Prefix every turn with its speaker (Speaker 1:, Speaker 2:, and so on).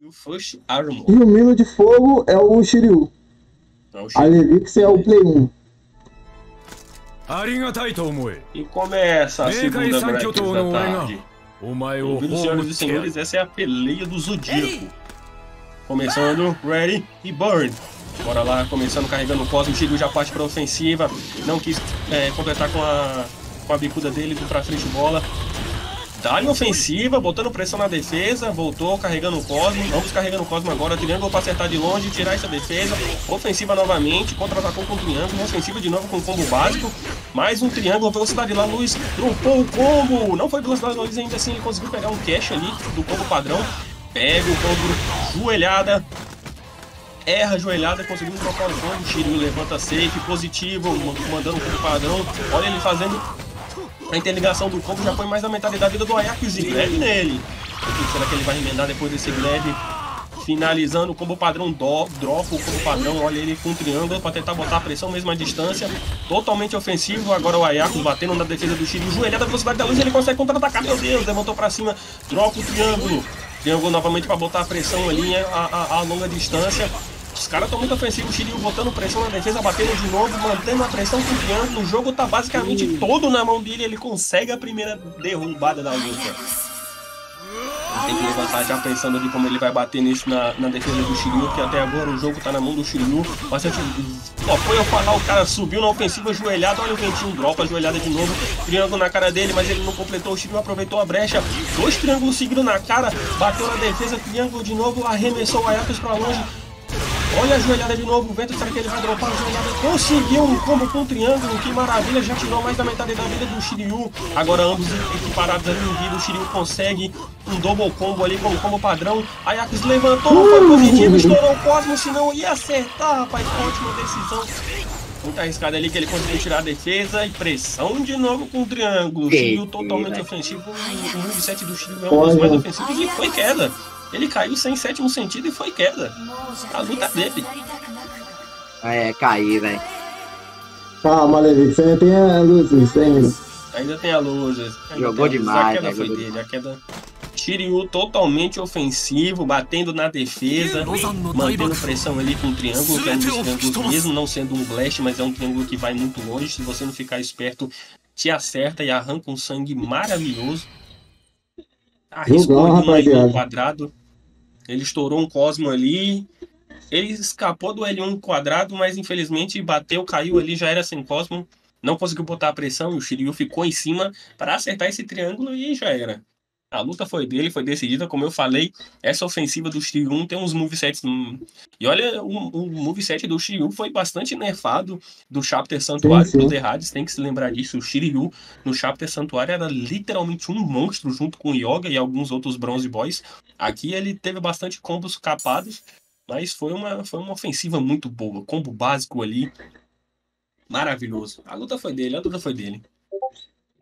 Speaker 1: O First Armor.
Speaker 2: E o Milo de Fogo é o Shiryu.
Speaker 1: Não,
Speaker 2: A Levix é o Play 1.
Speaker 1: E começa a segunda bracket da tarde. Ouvindo, senhoras e senhores, essa é a peleia do Zodíaco. Começando, ready e burn. Bora lá, começando, carregando o Cosmo. O Shiryu já parte para ofensiva. Não quis completar com a bicuda dele, do pra frente bola. Dá-lhe ofensiva, botando pressão na defesa. Voltou, carregando o Cosmo. Ambos carregando o Cosmo agora. Triângulo para acertar de longe, tirar essa defesa. Ofensiva novamente, contra-atacou com o triângulo. Ofensiva de novo com o combo básico. Mais um triângulo, velocidade lá, Luz. Dropou o combo. Não foi velocidade lá, Luz, ainda assim ele conseguiu pegar um cash ali do combo padrão. Pega o combo, joelhada. Erra a joelhada, conseguiu trocar o combo. Shiryu levanta safe, positivo, mandando o combo padrão. Olha ele fazendo a interligação do combo, já foi mais da metade da vida do Ayako e Zigleb nele. O que será que ele vai emendar depois desse Gleb? Finalizando o combo padrão, dropa o combo padrão. Olha ele com o triângulo para tentar botar a pressão mesmo à distância. Totalmente ofensivo. Agora o Ayako batendo na defesa do Shiryu. Joelhada, velocidade da luz, ele consegue contra-atacar. Meu Deus, levantou para cima, dropa o triângulo. Triângulo novamente para botar a pressão ali a longa distância. Os caras estão muito ofensivos, o Shiryu botando pressão na defesa, batendo de novo, mantendo a pressão com o triângulo. O jogo tá basicamente todo na mão dele, ele consegue a primeira derrubada da luta. Ele tem que levantar já pensando de como ele vai bater nisso na defesa do Shiryu, porque até agora o jogo tá na mão do Shiryu. Bastante... Ó, foi eu falar, o cara subiu na ofensiva, joelhada, olha o ventinho, dropa a joelhada de novo. Triângulo na cara dele, mas ele não completou, o Shiryu aproveitou a brecha. Dois triângulos seguindo na cara, bateu na defesa, triângulo de novo, arremessou o Ayatos pra longe. Olha a joelhada de novo, o vento, será que ele vai dropar a joelhada? Conseguiu um combo com um triângulo, que maravilha, já tirou mais da metade da vida do Shiryu. Agora ambos equiparados ali em vida, o Shiryu consegue um double combo ali com o combo padrão. Ayax levantou, não foi positivo, estourou o Cosmo, senão ia acertar, rapaz, ótima decisão. Muito arriscado ali que ele conseguiu tirar a defesa e pressão de novo com o triângulo. O Shiryu totalmente ofensivo, o moveset do Shiryu é um dos mais ofensivos e foi queda. Ele caiu sem sétimo sentido e foi queda. A luta dele.
Speaker 3: É, caí, velho.
Speaker 2: Calma, Levi, você ainda tem a luz ainda.
Speaker 1: Ainda tem a luz.
Speaker 3: Jogou demais.
Speaker 1: A queda foi dele. A queda. Shiryu totalmente ofensivo, batendo na defesa, mantendo pressão ali com o triângulo, que é um dos triângulos, mesmo não sendo um blast, mas é um triângulo que vai muito longe. Se você não ficar esperto, te acerta e arranca um sangue maravilhoso. Arriscou ali no L1 quadrado. Ele estourou um Cosmo ali. Ele escapou do L1 quadrado, mas infelizmente bateu, caiu ali, já era sem Cosmo. Não conseguiu botar a pressão e o Shiryu ficou em cima para acertar esse triângulo e já era. A luta foi dele, foi decidida, como eu falei. Essa ofensiva do Shiryu tem uns movesets. E olha, o moveset do Shiryu foi bastante nerfado do Chapter Santuário para os Errades. Tem que se lembrar disso. O Shiryu no Chapter Santuário era literalmente um monstro junto com o Yoga e alguns outros Bronze Boys. Aqui ele teve bastante combos capados, mas foi uma ofensiva muito boa. Combo básico ali. Maravilhoso. A luta foi dele,